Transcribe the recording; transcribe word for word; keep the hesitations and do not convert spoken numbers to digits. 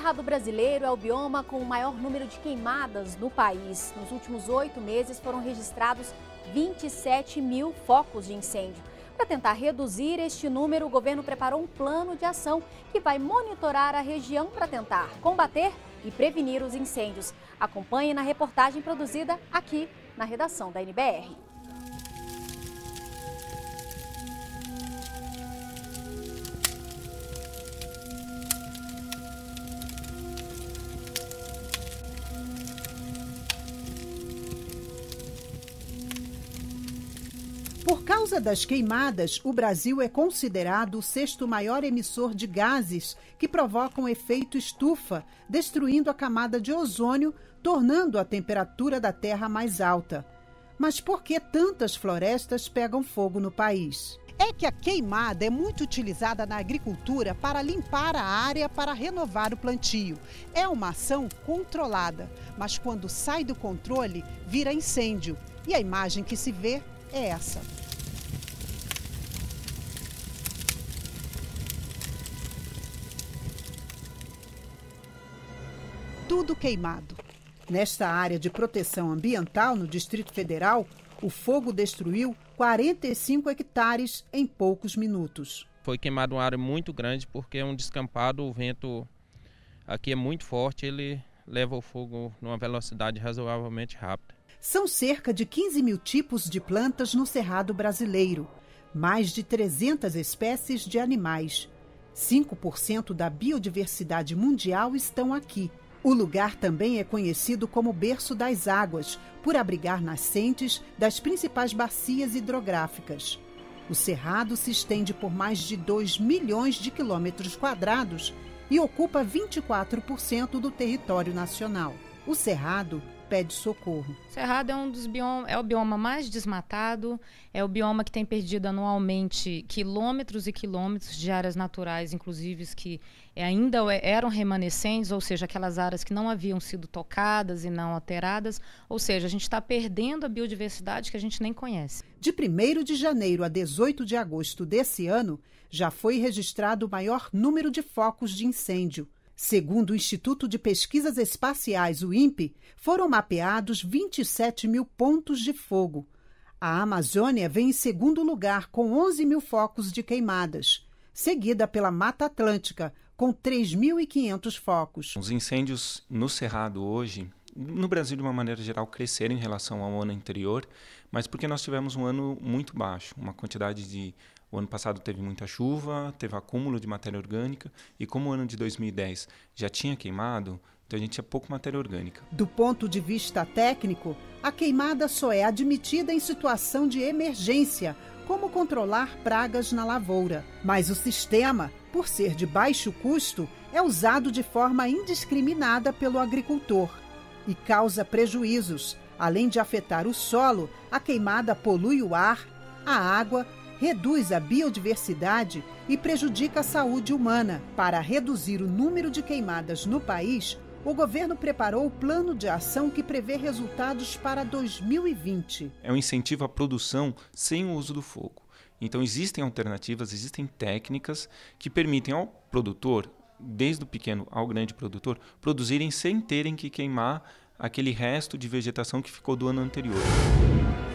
Cerrado Brasileiro é o bioma com o maior número de queimadas no país. Nos últimos oito meses foram registrados vinte e sete mil focos de incêndio. Para tentar reduzir este número, o governo preparou um plano de ação que vai monitorar a região para tentar combater e prevenir os incêndios. Acompanhe na reportagem produzida aqui na redação da N B R. Por causa das queimadas, o Brasil é considerado o sexto maior emissor de gases que provocam efeito estufa, destruindo a camada de ozônio, tornando a temperatura da Terra mais alta. Mas por que tantas florestas pegam fogo no país? É que a queimada é muito utilizada na agricultura para limpar a área para renovar o plantio. É uma ação controlada, mas quando sai do controle, vira incêndio. E a imagem que se vê é essa. Tudo queimado. Nesta área de proteção ambiental, no Distrito Federal, o fogo destruiu quarenta e cinco hectares em poucos minutos. Foi queimado uma área muito grande porque é um descampado, o vento aqui é muito forte, ele leva o fogo numa velocidade razoavelmente rápida. São cerca de quinze mil tipos de plantas no Cerrado Brasileiro, mais de trezentas espécies de animais. cinco por cento da biodiversidade mundial estão aqui. O lugar também é conhecido como berço das águas, por abrigar nascentes das principais bacias hidrográficas. O Cerrado se estende por mais de dois milhões de quilômetros quadrados e ocupa vinte e quatro por cento do território nacional. O Cerrado pede socorro. O Cerrado é um dos biomas, é o bioma mais desmatado, é o bioma que tem perdido anualmente quilômetros e quilômetros de áreas naturais, inclusive que ainda eram remanescentes, ou seja, aquelas áreas que não haviam sido tocadas e não alteradas, ou seja, a gente está perdendo a biodiversidade que a gente nem conhece. De primeiro de janeiro a dezoito de agosto desse ano, já foi registrado o maior número de focos de incêndio. Segundo o Instituto de Pesquisas Espaciais, o INPE, foram mapeados vinte e sete mil pontos de fogo. A Amazônia vem em segundo lugar, com onze mil focos de queimadas, seguida pela Mata Atlântica, com três mil e quinhentos focos. Os incêndios no Cerrado hoje, no Brasil de uma maneira geral, cresceram em relação ao ano anterior, mas porque nós tivemos um ano muito baixo, uma quantidade de... O ano passado teve muita chuva, teve acúmulo de matéria orgânica e como o ano de dois mil e dez já tinha queimado, então a gente tinha pouco matéria orgânica. Do ponto de vista técnico, a queimada só é admitida em situação de emergência, como controlar pragas na lavoura. Mas o sistema, por ser de baixo custo, é usado de forma indiscriminada pelo agricultor e causa prejuízos. Além de afetar o solo, a queimada polui o ar, a água, reduz a biodiversidade e prejudica a saúde humana. Para reduzir o número de queimadas no país, o governo preparou o plano de ação que prevê resultados para dois mil e vinte. É um incentivo à produção sem o uso do fogo. Então existem alternativas, existem técnicas que permitem ao produtor, desde o pequeno ao grande produtor, produzirem sem terem que queimar aquele resto de vegetação que ficou do ano anterior.